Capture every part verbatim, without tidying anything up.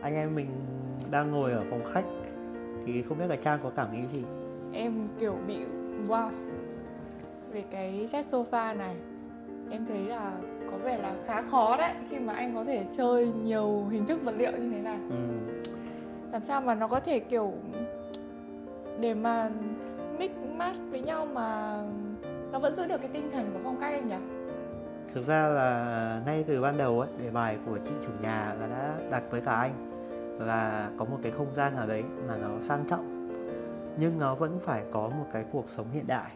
anh em mình đang ngồi ở phòng khách thì không biết là Trang có cảm nghĩ gì? Em kiểu bị wow về cái set sofa này. Em thấy là có vẻ là khá khó đấy khi mà anh có thể chơi nhiều hình thức vật liệu như thế này. Ừ. Làm sao mà nó có thể kiểu để mà mix match với nhau mà nó vẫn giữ được cái tinh thần của phong cách anh nhỉ? Thực ra là ngay từ ban đầu ấy, đề bài của chị chủ nhà là đã đặt với cả anh là có một cái không gian nào đấy mà nó sang trọng nhưng nó vẫn phải có một cái cuộc sống hiện đại.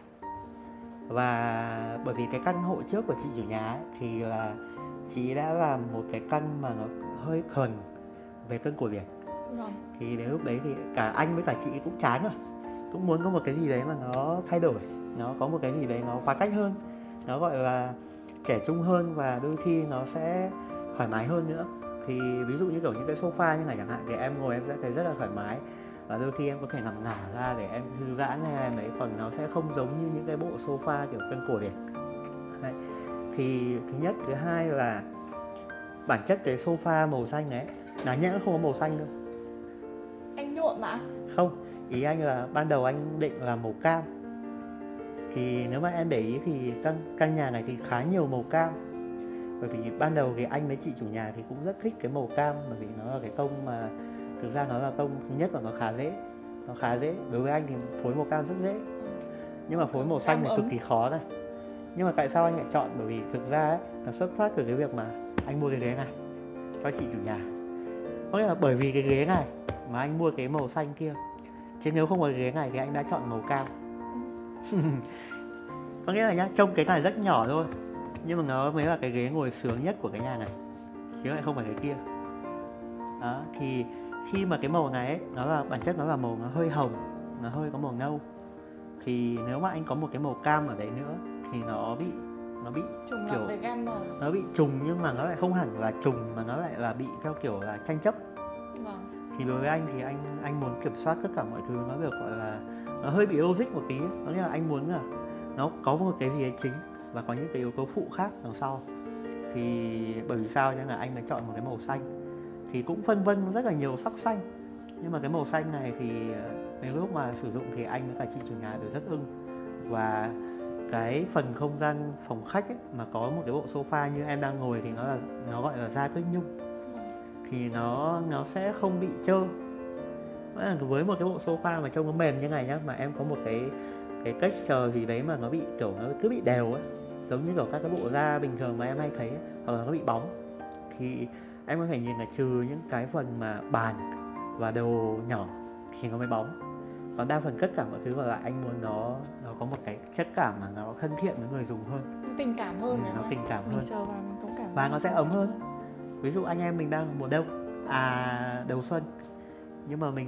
Và bởi vì cái căn hộ trước của chị chủ nhà ấy, thì là chị đã làm một cái căn mà nó hơi khờn về cân cổ điển. Vâng. Thì đến lúc đấy thì cả anh với cả chị cũng chán rồi, cũng muốn có một cái gì đấy mà nó thay đổi, nó có một cái gì đấy nó phá cách hơn, nó gọi là trẻ trung hơn và đôi khi nó sẽ thoải mái hơn nữa. Thì ví dụ như kiểu những cái sofa như này chẳng hạn thì em ngồi em sẽ thấy rất là thoải mái và đôi khi em có thể nằm ngả ra để em thư giãn hay em đấy, còn nó sẽ không giống như những cái bộ sofa kiểu cân cổ điển. Đấy. Thì thứ nhất, thứ hai là bản chất cái sofa màu xanh đấy đáng nhẽ nó không có màu xanh đâu. Anh nhuộm mà. Không, ý anh là ban đầu anh định là màu cam. Thì nếu mà em để ý thì căn, căn nhà này thì khá nhiều màu cam. Bởi vì ban đầu thì anh với chị chủ nhà thì cũng rất thích cái màu cam. Bởi vì nó là cái tông mà thực ra nó là tông thứ nhất là nó khá dễ. Nó khá dễ, đối với anh thì phối màu cam rất dễ. Nhưng mà phối màu xanh thì cực kỳ khó này. Nhưng mà tại sao anh lại chọn? Bởi vì thực ra ấy, nó xuất phát từ cái việc mà anh mua cái ghế này cho chị chủ nhà. Có nghĩa là bởi vì cái ghế này mà anh mua cái màu xanh kia. Chứ nếu không có cái ghế này thì anh đã chọn màu cam. Có nghĩa là nhá, trông cái này rất nhỏ thôi nhưng mà nó mới là cái ghế ngồi sướng nhất của cái nhà này, chứ lại không phải cái kia. Đó, thì khi mà cái màu này ấy, nó là bản chất nó là màu nó hơi hồng, nó hơi có màu nâu. Thì nếu mà anh có một cái màu cam ở đấy nữa thì nó bị nó bị trùng kiểu lặp về gam màu. Nó bị trùng nhưng mà nó lại không hẳn là trùng mà nó lại là bị theo kiểu là tranh chấp. Vâng. Thì đối với anh thì anh anh muốn kiểm soát tất cả mọi thứ nó được gọi là nó hơi bị logic một tí. Có nghĩa là anh muốn là nó có một cái gì đấy chính và có những cái yếu tố phụ khác đằng sau. Thì bởi vì sao nên là anh mới chọn một cái màu xanh. Thì cũng phân vân rất là nhiều sắc xanh. Nhưng mà cái màu xanh này thì đến lúc mà sử dụng thì anh với cả chị chủ nhà đều rất ưng. Và cái phần không gian phòng khách ấy, mà có một cái bộ sofa như em đang ngồi thì nó là nó gọi là da tuyết nhung. Thì nó nó sẽ không bị trơ. Với một cái bộ sofa mà trông nó mềm như này nhá, mà em có một cái cái texture gì đấy mà nó bị kiểu nó cứ bị đều ấy, giống như kiểu các cái bộ da bình thường mà em hay thấy ấy, hoặc là nó bị bóng, thì em có thể nhìn là trừ những cái phần mà bàn và đồ nhỏ thì nó mới bóng. Còn đa phần tất cả mọi thứ còn lại anh muốn nó nó có một cái chất cảm mà nó thân thiện với người dùng hơn, nó tình cảm hơn. Ừ, nó tình cảm mình hơn. sờ vào mình cũng cảm Và nó sẽ ấm hơn. Ví dụ anh em mình đang mùa đông à đầu xuân, nhưng mà mình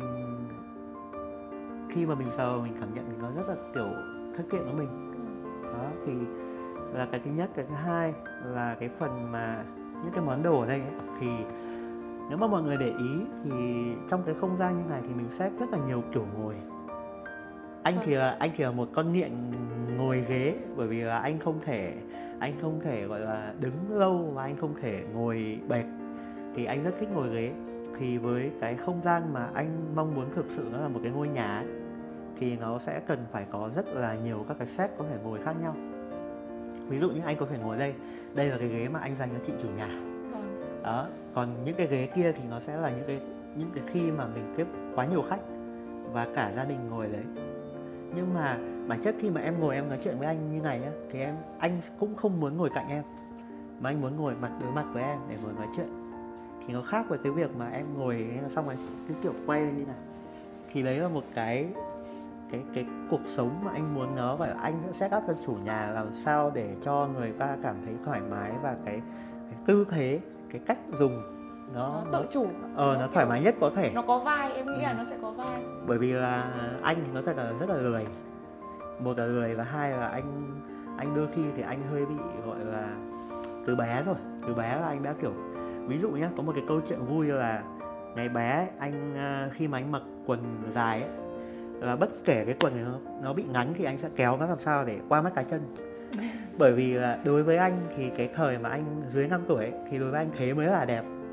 khi mà mình sờ mình cảm nhận mình nó rất là kiểu thân thiện với mình. Đó thì là cái thứ nhất. Cái thứ hai là cái phần mà những cái món đồ ở đây ấy, thì nếu mà mọi người để ý thì trong cái không gian như này thì mình xét rất là nhiều kiểu ngồi. Anh thì là anh thì là một con nghiện ngồi ghế, bởi vì là anh không thể anh không thể gọi là đứng lâu và anh không thể ngồi bệt. Thì anh rất thích ngồi ghế. Thì với cái không gian mà anh mong muốn thực sự nó là một cái ngôi nhà ấy, thì nó sẽ cần phải có rất là nhiều các cái set có thể ngồi khác nhau. Ví dụ như anh có thể ngồi đây. Đây là cái ghế mà anh dành cho chị chủ nhà. Đó. Còn những cái ghế kia thì nó sẽ là những cái những cái khi mà mình tiếp quá nhiều khách và cả gia đình ngồi đấy. Nhưng mà bản chất khi mà em ngồi em nói chuyện với anh như này nhá, thì em anh cũng không muốn ngồi cạnh em, mà anh muốn ngồi mặt đối mặt với em để ngồi nói chuyện. Thì nó khác với cái việc mà em ngồi xong rồi cái kiểu quay lên như này. Thì đấy là một cái cái cái cuộc sống mà anh muốn nó, và anh sẽ set up cho chủ nhà làm sao để cho người ta cảm thấy thoải mái và cái, cái tư thế, cái cách dùng nó, nó tự chủ, ờ, nó, nó thoải mái nhất có thể. Nó có vai, em nghĩ ừ. là nó sẽ có vai. Bởi vì là anh thì nói thật là rất là lười. Một là lười và hai là anh anh đôi khi thì anh hơi bị gọi là từ bé rồi. Từ bé là anh đã kiểu, ví dụ nhá, có một cái câu chuyện vui là ngày bé ấy, anh khi mà anh mặc quần dài ấy, là bất kể cái quần này nó, nó bị ngắn thì anh sẽ kéo nó làm sao để qua mắt cái chân. Bởi vì là đối với anh thì cái thời mà anh dưới năm tuổi ấy, thì đối với anh thế mới là đẹp.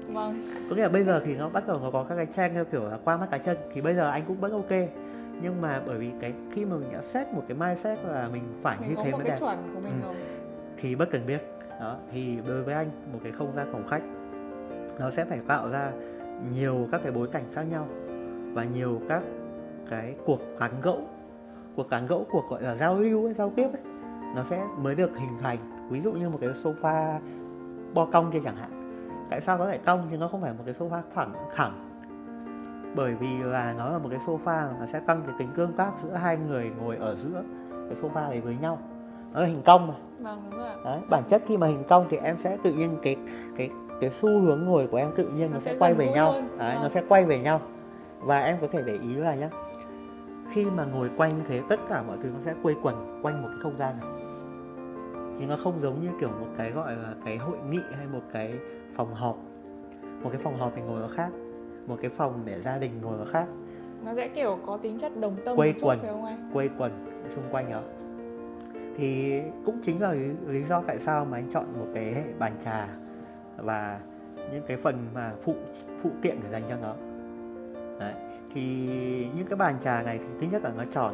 Vâng. Có nghĩa là bây giờ thì nó bắt đầu nó có các cái trang theo kiểu là qua mắt cá chân, thì bây giờ anh cũng vẫn ok. Nhưng mà bởi vì cái khi mà mình đã set một cái mindset là mình phải Mình như có thế một mới cái đẹp, chuẩn của mình Ừ. rồi. thì bất cần biết. Đó, thì đối với anh một cái không gian phòng khách nó sẽ phải tạo ra nhiều các cái bối cảnh khác nhau và nhiều các cái cuộc tán gẫu, cuộc tán gẫu, cuộc gọi là giao lưu ấy, giao tiếp ấy, nó sẽ mới được hình thành. Ví dụ như một cái sofa bo cong kia chẳng hạn, tại sao nó lại cong chứ nó không phải một cái sofa phẳng thẳng? Bởi vì là nó là một cái sofa mà nó sẽ tăng cái tính tương tác giữa hai người ngồi ở giữa cái sofa này với nhau, nó là hình cong mà. Vâng, đúng rồi ạ. Đấy, bản chất khi mà hình cong thì em sẽ tự nhiên cái cái cái xu hướng ngồi của em tự nhiên nó, Nó sẽ sẽ quay gần về gũi nhau. hơn. Đấy, nó Vâng. sẽ quay về nhau. Và em có thể để ý là nhá, khi mà ngồi quay như thế tất cả mọi thứ nó sẽ quây quần quanh một cái không gian này, chứ nó không giống như kiểu một cái gọi là cái hội nghị hay một cái phòng họp. Một cái phòng họp thì ngồi nó khác, một cái phòng để gia đình ngồi nó khác. Nó sẽ kiểu có tính chất đồng tâm Quây một chút quần. phải không anh? Quây quần xung quanh đó. Thì cũng chính là lý, lý do tại sao mà anh chọn một cái hệ bàn trà và những cái phần mà phụ phụ kiện để dành cho nó. Đấy. Thì những cái bàn trà này thì thứ nhất là nó tròn.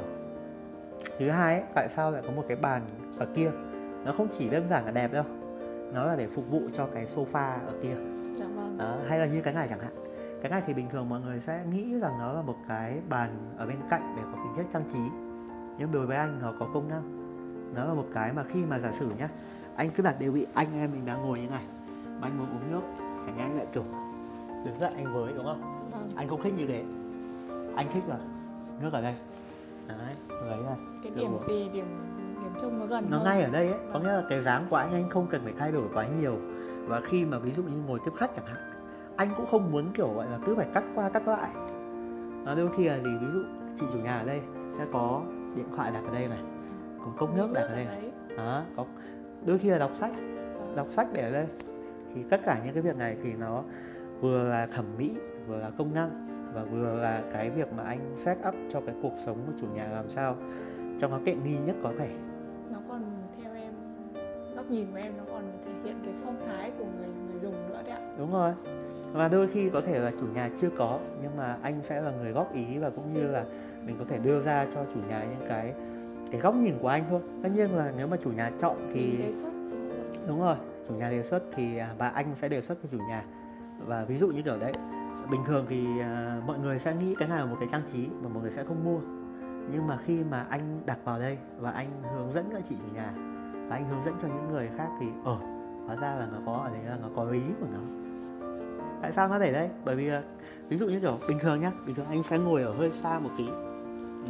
Thứ hai ấy, tại sao lại có một cái bàn ở kia? Nó không chỉ đơn giản là đẹp đâu, nó là để phục vụ cho cái sofa ở kia. Dạ vâng. Đó, hay là như cái này chẳng hạn. Cái này thì bình thường mọi người sẽ nghĩ rằng nó là một cái bàn ở bên cạnh để có tính chất trang trí, nhưng đối với anh nó có công năng. Nó là một cái mà khi mà giả sử nhá, anh cứ đặt đều bị anh em mình đang ngồi như này mà anh muốn uống nước, chẳng anh lại kiểu đứng dậy anh với, đúng không? Vâng. Anh không thích như thế. Anh thích là nước ở đây. Đấy, lấy này. Cái Được điểm rồi. tì, điểm điểm trông nó gần Nó hơn. ngay ở đây ấy, có Vâng. nghĩa là cái dáng của anh anh không cần phải thay đổi quá nhiều. Và khi mà ví dụ như ngồi tiếp khách chẳng hạn, anh cũng không muốn kiểu gọi là cứ phải cắt qua cắt lại. Nó đôi khi là gì, ví dụ chị chủ nhà ở đây sẽ có điện thoại đặt ở đây này, có cốc nước đặt ở đây. đấy. Đó, có đôi khi là đọc sách, đọc sách để ở đây. Thì tất cả những cái việc này thì nó vừa là thẩm mỹ, vừa là công năng và vừa là cái việc mà anh set up cho cái cuộc sống của chủ nhà làm sao cho nó tiện nghi nhất có thể. Nó còn theo em, góc nhìn của em nó còn thể hiện cái phong thái của người người dùng nữa đấy ạ. Đúng rồi. Và đôi khi có thể là chủ nhà chưa có, nhưng mà anh sẽ là người góp ý và cũng như là mình có thể đưa ra cho chủ nhà những cái cái góc nhìn của anh thôi. Tất nhiên là nếu mà chủ nhà chọn thì Mình đề xuất. đúng rồi, chủ nhà đề xuất thì và anh sẽ đề xuất với chủ nhà. Và ví dụ như kiểu đấy, bình thường thì à, mọi người sẽ nghĩ cái này là một cái trang trí mà mọi người sẽ không mua. Nhưng mà khi mà anh đặt vào đây và anh hướng dẫn cho chị chủ nhà và anh hướng dẫn cho những người khác thì ờ hóa ra là nó có ở đấy, là nó có lý của nó. Tại sao nó để đây? Bởi vì ví dụ như kiểu bình thường nhá, bình thường anh sẽ ngồi ở hơi xa một tí. Ừ.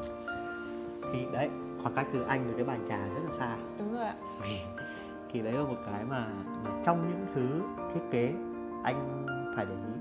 Thì đấy, khoảng cách từ anh với cái bàn trà rất là xa. Đúng rồi ạ. Thì đấy là một cái mà, mà trong những thứ thiết kế anh phải để ý.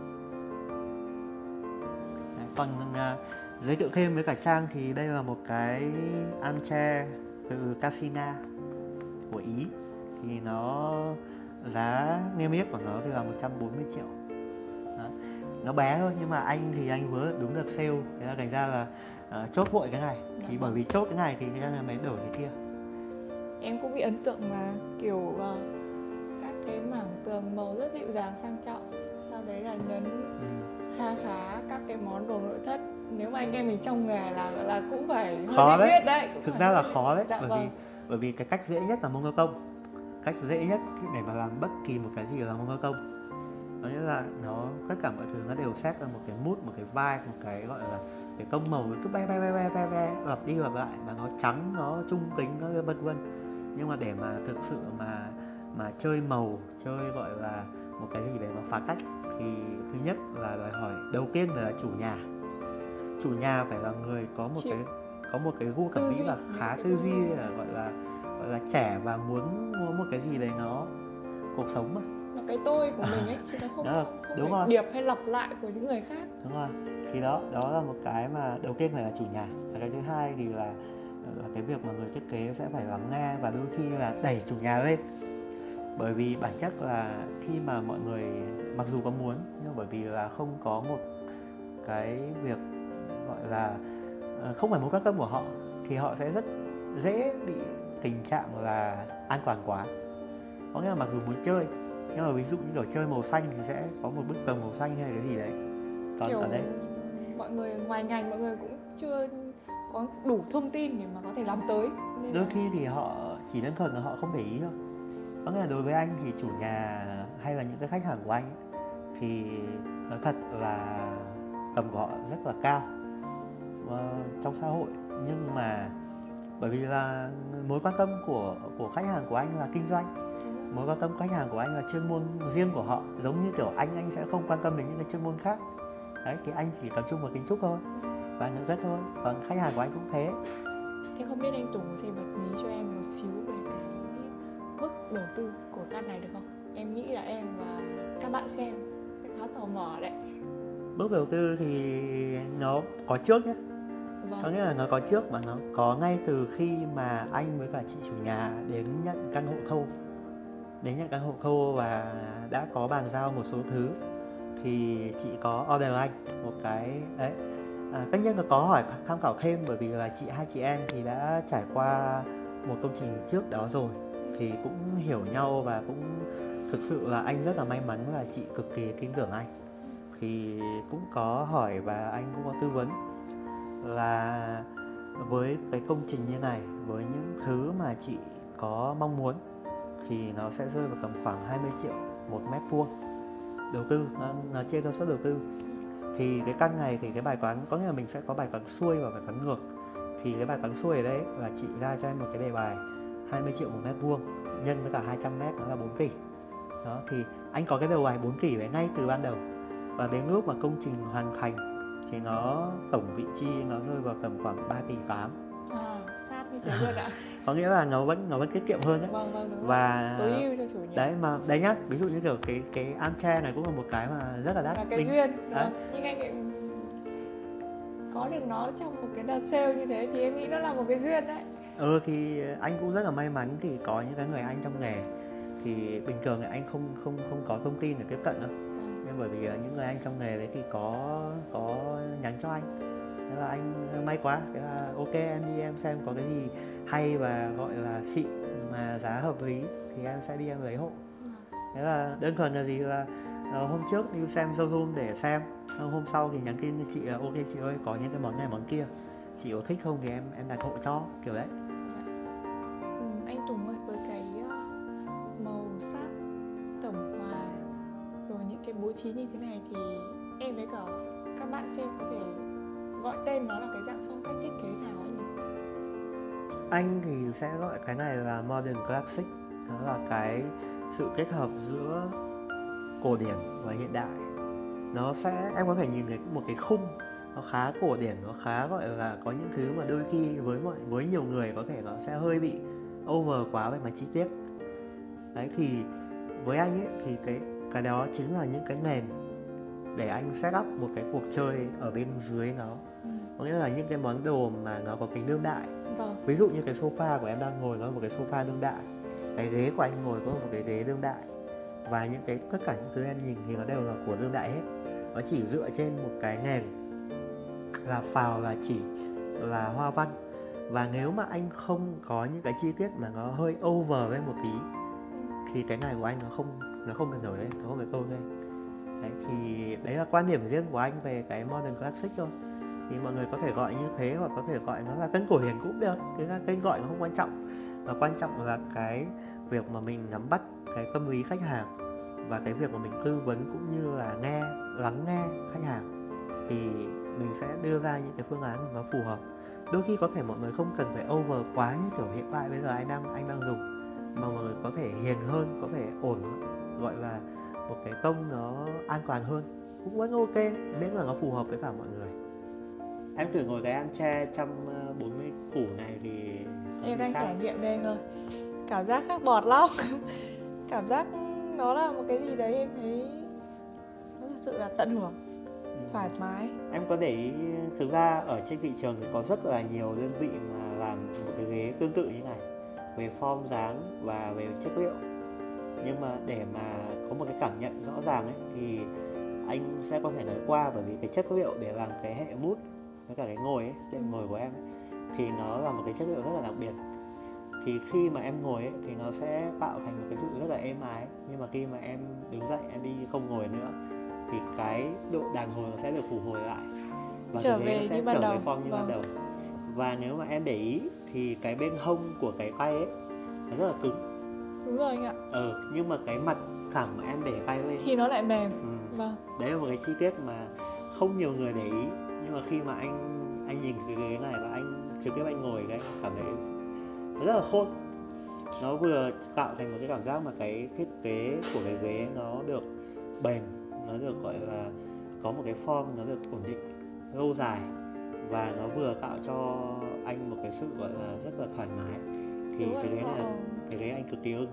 Đấy, còn à, giới thiệu thêm với cả Trang thì đây là một cái armchair từ Casina của Ý. Thì nó giá niêm yết của nó thì là một trăm bốn mươi triệu. Đó. Nó bé thôi nhưng mà anh thì anh vừa đúng được sale, thế là thành ra là uh, chốt vội cái này. Thì bởi vì chốt cái này thì nên là mới đổi cái kia. Em cũng bị ấn tượng là kiểu uh, các cái mảng tường màu rất dịu dàng sang trọng, sau đấy là nhấn Ừ. kha khá các cái món đồ nội thất. Nếu mà anh em mình trong nghề là là cũng phải hơi Khó biết đấy. biết đấy. Cũng Thực phải ra là hơi khó đấy, dạ bởi vâng. vì bởi vì cái cách dễ nhất là mông cơ công. Cách dễ nhất để mà làm bất kỳ một cái gì là mông cơ công. Có nghĩa là nó tất cả mọi thứ nó đều set ra một cái mood, một cái vibe, một cái gọi là cái tông màu cứ be be be be be be lặp đi lặp lại và nó trắng, nó trung tính, nó vân vân. Nhưng mà để mà thực sự mà mà chơi màu, chơi gọi là một cái gì để mà phá cách thì thứ nhất là đòi hỏi đầu tiên là chủ nhà. Chủ nhà phải là người có một Chịu. cái có một cái gu thẩm Tư mỹ duy, và những khá cái tư tư duy duy. là gọi là gọi là trẻ và muốn muốn một cái gì đấy nó cuộc sống mà. Là cái tôi của mình ấy, chứ nó không, Đó là- không, không đúng phải rồi. điệp hay lặp lại của những người khác. Đúng rồi. Thì đó, đó là một cái mà đầu tiên phải là chủ nhà. Và cái thứ hai thì là là cái việc mà người thiết kế sẽ phải lắng nghe và đôi khi là đẩy chủ nhà lên. Bởi vì bản chất là khi mà mọi người mặc dù có muốn nhưng bởi vì là không có một cái việc gọi là ờ, không phải một các cấp của họ thì họ sẽ rất dễ bị tình trạng là an toàn quá. Có nghĩa là mặc dù muốn chơi Nhưng mà ví dụ như kiểu chơi màu xanh thì sẽ có một bức tường màu xanh hay cái gì đấy. Còn Kiểu ở đây mọi người ngoài ngành mọi người cũng chưa có đủ thông tin để mà có thể làm tới. Nên đôi là... khi thì họ chỉ đơn thuần là họ không để ý thôi. Có nghĩa là đối với anh thì chủ nhà hay là những cái khách hàng của anh ấy, thì nói thật là tầm của họ rất là cao uh, trong xã hội. Nhưng mà bởi vì là mối quan tâm của của khách hàng của anh là kinh doanh, mối quan tâm của khách hàng của anh là chuyên môn riêng của họ. Giống như kiểu anh anh sẽ không quan tâm đến những cái chuyên môn khác. Đấy, thì anh chỉ tập trung vào kiến trúc thôi và nhận rất thôi. Còn khách hàng của anh cũng thế. Thế không biết anh Tùng có thể bật mí cho em một xíu về cái mức đầu tư của căn này được không? Em nghĩ là em và các bạn xem sẽ khá tò mò đấy. Mức đầu tư thì nó có trước nhé. Vâng. Có nghĩa là nó có trước mà nó có ngay từ khi mà anh với cả chị chủ nhà đến nhận căn hộ khâu. Đến nhận căn hộ khâu và đã có bàn giao một số thứ thì chị có order anh một cái đấy. À, tất nhiên là có hỏi tham khảo thêm, bởi vì là chị hai chị em thì đã trải qua một công trình trước đó rồi thì cũng hiểu nhau, và cũng thực sự là anh rất là may mắn là chị cực kỳ tin tưởng anh. Thì cũng có hỏi và anh cũng có tư vấn là với cái công trình như này, với những thứ mà chị có mong muốn thì nó sẽ rơi vào tầm khoảng hai mươi triệu một mét vuông đầu tư, nó, nó trên cơ suất đầu tư. Thì cái căn này thì cái bài toán, có nghĩa là mình sẽ có bài toán xuôi và bài toán ngược. Thì cái bài toán xuôi ở đấy là chị ra cho em một cái đề bài hai mươi triệu một mét vuông nhân với cả hai trăm mét, nó là bốn tỷ. Đó, thì anh có cái đề bài bốn tỷ đấy ngay từ ban đầu. Và đến lúc mà công trình hoàn thành thì nó tổng vị chi nó rơi vào tầm khoảng ba tỷ tám. À, sát như thế luôn ạ. Có nghĩa là nó vẫn nó vẫn tiết kiệm hơn đấy. Vâng vâng đúng và rồi. Tối ưu cho chủ nhà. Đấy mà đấy nhá, ví dụ như kiểu cái cái armchair này cũng là một cái mà rất là đắt. Là cái Mình, duyên đúng không? Nhưng anh lại có được nó trong một cái đợt sale như thế thì em nghĩ nó là một cái duyên đấy. Ừ thì anh cũng rất là may mắn thì có những cái người anh trong nghề. Thì bình thường thì anh không không không có thông tin để tiếp cận đâu. Ừ. Nhưng bởi vì những người anh trong nghề đấy thì có có nhắn cho anh. Thế là anh may quá, thế là ok em đi em xem có cái gì hay và gọi là xịn mà giá hợp lý thì em sẽ đi em lấy hộ. Thế là đơn thuần là gì là uh, hôm trước đi xem showroom để xem, hôm sau thì nhắn tin cho chị là ok chị ơi có những cái món này món kia, chị có thích không thì em em đặt hộ cho, kiểu đấy. Ừ, anh Tùng ơi, với cái màu sắc tổng hòa rồi những cái bố trí như thế này thì em với cả các bạn xem có thể gọi tên nó là cái dạng phong cách thiết kế nào anh nhỉ? Anh thì sẽ gọi cái này là Modern Classic. Đó là cái sự kết hợp giữa cổ điển và hiện đại. Nó sẽ, em có thể nhìn thấy một cái khung nó khá cổ điển, nó khá gọi là có những thứ mà đôi khi với mọi với nhiều người có thể nó sẽ hơi bị over quá về mặt chi tiết. Đấy thì với anh ấy thì cái cái đó chính là những cái nền để anh set up một cái cuộc chơi ở bên dưới nó. Ừ. Có nghĩa là những cái món đồ mà nó có tính đương đại. Vâng. Ví dụ như cái sofa của em đang ngồi nó là một cái sofa đương đại, cái ghế của anh ngồi có một cái ghế đương đại, và những cái tất cả những thứ em nhìn thì nó đều là của đương đại hết. Nó chỉ dựa trên một cái nền là phào, là chỉ, là hoa văn. Và nếu mà anh không có những cái chi tiết mà nó hơi over lên một tí thì cái này của anh nó không nó không được nổi lên, nó không được câu lên. Đấy, thì đấy là quan điểm riêng của anh về cái Modern Classic thôi. Thì mọi người có thể gọi như thế hoặc có thể gọi nó là tên cổ điển cũng được. Thế là tên gọi nó không quan trọng. Và quan trọng là cái việc mà mình nắm bắt cái tâm lý khách hàng và cái việc mà mình tư vấn cũng như là nghe, lắng nghe khách hàng thì mình sẽ đưa ra những cái phương án nó phù hợp. Đôi khi có thể mọi người không cần phải over quá như kiểu hiện tại bây giờ anh đang anh đang dùng, mà mọi người có thể hiền hơn, có thể ổn, gọi là một cái tông nó an toàn hơn cũng vẫn ok, miễn là nó phù hợp với cả mọi người. Em thử ngồi cái armchair một trăm bốn mươi củ này thì em đang trải nghiệm đây anh ơi, cảm giác khác bọt lắm. Cảm giác nó là một cái gì đấy em thấy nó thực sự là tận hưởng, thoải mái. Em có để ý thực ra ở trên thị trường thì có rất là nhiều đơn vị mà làm một cái ghế tương tự như này về form dáng và về chất liệu, nhưng mà để mà có một cái cảm nhận rõ ràng ấy thì anh sẽ có thể nói qua, bởi vì cái chất liệu để làm cái hệ mút với cả cái ngồi ấy, đệm ngồi của em ấy, thì nó là một cái chất liệu rất là đặc biệt. thì khi mà em ngồi ấy, thì nó sẽ tạo thành một cái sự rất là êm ái. Nhưng mà khi mà em đứng dậy em đi không ngồi nữa thì cái độ đàn hồi nó sẽ được phục hồi lại và Trở cái ghế về nó sẽ như ban trở đầu. về form như ban Vâng. đầu. Và nếu mà em để ý thì cái bên hông của cái tay ấy nó rất là cứng. Đúng rồi anh ạ. Ừ, nhưng mà cái mặt phẳng mà em để tay lên Thì nó lại mềm. ừ, Vâng. đấy là một cái chi tiết mà không nhiều người để ý. Nhưng mà khi mà anh anh nhìn cái ghế này và anh trực tiếp anh ngồi cái anh cảm thấy nó rất là khôn. Nó vừa tạo thành một cái cảm giác mà cái thiết kế của cái ghế nó được bền, nó được gọi là có một cái form, nó được ổn định lâu dài, và nó vừa tạo cho anh một cái sự gọi là rất là thoải mái. Thì Đúng rồi, cái ghế này là họ- cái ghế anh cực kỳ ưng.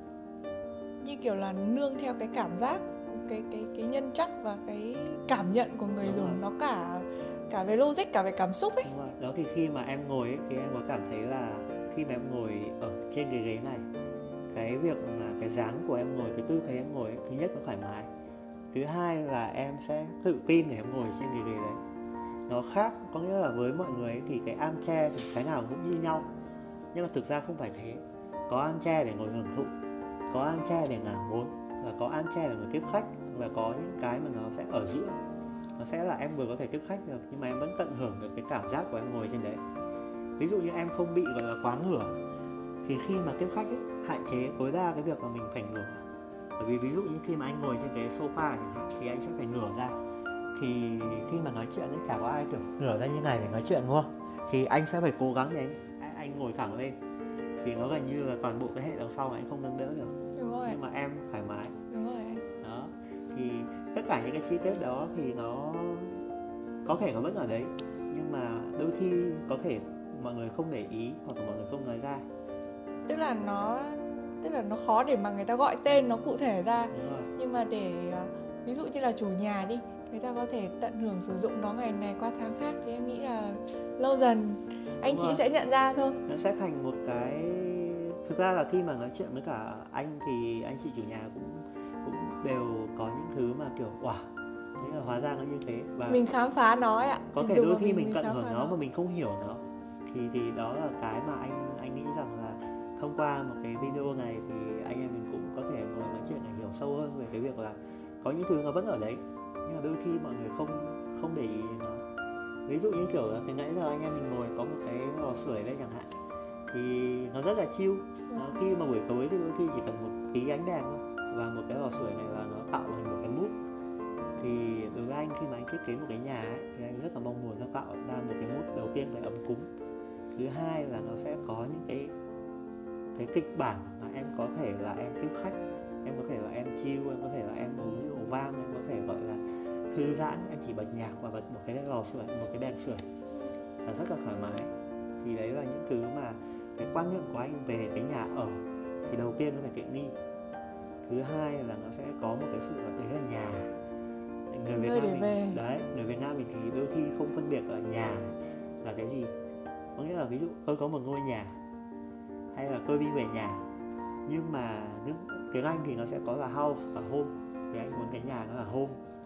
Như kiểu là nương theo cái cảm giác, cái cái cái nhân chắc và cái cảm nhận của người Đúng dùng, rồi. nó cả cả về logic, cả về cảm xúc ấy. Đúng rồi. Đó thì khi mà em ngồi ấy, thì em có cảm thấy là khi mà em ngồi ở trên cái ghế này, cái việc mà cái dáng của em ngồi, cái tư thế em ngồi ấy, thứ nhất nó thoải mái, thứ hai là em sẽ tự tin để em ngồi trên cái ghế đấy. Nó khác, có nghĩa là với mọi người ấy, thì cái armchair thì cái nào cũng như nhau, nhưng mà thực ra không phải thế. Có armchair để ngồi hưởng thụ, có armchair để ngả ngốn, và có armchair để ngồi tiếp khách, và có những cái mà nó sẽ ở giữa. Nó sẽ là em vừa có thể tiếp khách được nhưng mà em vẫn tận hưởng được cái cảm giác của em ngồi trên đấy. Ví dụ như em không bị gọi là quá ngửa thì khi mà tiếp khách ấy, hạn chế tối đa cái việc mà mình phải ngửa. Bởi vì ví dụ như khi mà anh ngồi trên cái sofa chẳng hạn thì anh sẽ phải ngửa ra. Thì khi mà nói chuyện ấy chả có ai kiểu ngửa ra như này để nói chuyện đúng không? Thì anh sẽ phải cố gắng để anh, anh ngồi thẳng lên. Thì nó gần như là toàn bộ cái hệ đằng sau mà anh không nâng đỡ được. Đúng rồi. Nhưng mà em thoải mái. Đúng rồi anh. Đó. Thì tất cả những cái chi tiết đó thì nó có thể nó vẫn ở đấy, nhưng mà đôi khi có thể mọi người không để ý hoặc là mọi người không nói ra. Tức là nó tức là nó khó để mà người ta gọi tên nó cụ thể ra. Đúng rồi. Nhưng mà để à, ví dụ như là chủ nhà đi, người ta có thể tận hưởng sử dụng nó ngày này qua tháng khác, thì em nghĩ là lâu dần anh Đúng chị rồi. sẽ nhận ra thôi. Nó sẽ thành một cái, thực ra là khi mà nói chuyện với cả anh thì anh chị chủ nhà cũng cũng đều có những thứ mà kiểu wow, thế là hóa ra nó như thế. Và Mình khám phá nó ấy ạ. có Mình thể dùng đôi và khi mình, mình tận khám hưởng phá nó mà mình không hiểu nó. Thì thì đó là cái mà anh anh nghĩ rằng là thông qua một cái video này thì anh em mình cũng có thể ngồi nói chuyện để hiểu sâu hơn về cái việc là có những thứ nó vẫn ở đấy, nhưng mà đôi khi mọi người không không để ý đến nó. Ví dụ như kiểu là từ nãy giờ anh em mình ngồi có một cái lò sưởi đây chẳng hạn, thì nó rất là chill. Nó khi mà buổi tối thì đôi khi chỉ cần một tí ánh đèn thôi và một cái lò sưởi này là nó tạo thành một cái mood. Thì đối với anh, khi mà anh thiết kế một cái nhà ấy, thì anh rất là mong muốn nó tạo ra một cái mood đầu tiên là ấm cúng. Thứ hai là nó sẽ có những cái cái kịch bản mà em có thể là em tiếp khách, em có thể là em chill, em có thể là em uống rượu vang, em có thể gọi là thư giãn, em chỉ bật nhạc và bật một cái lò sưởi, một cái đèn sưởi là rất là thoải mái. Thì đấy là những thứ mà cái quan niệm của anh về cái nhà ở. Thì đầu tiên nó phải tiện nghi, thứ hai là nó sẽ có một cái sự là đấy là nhà. Người Việt nơi Nam để mình, về. đấy, người Việt Nam mình thì đôi khi không phân biệt là nhà là cái gì. Có nghĩa là ví dụ tôi có một ngôi nhà hay là tôi đi về nhà, nhưng mà tiếng Anh thì nó sẽ có là house và home. Thì anh muốn cái nhà nó là home,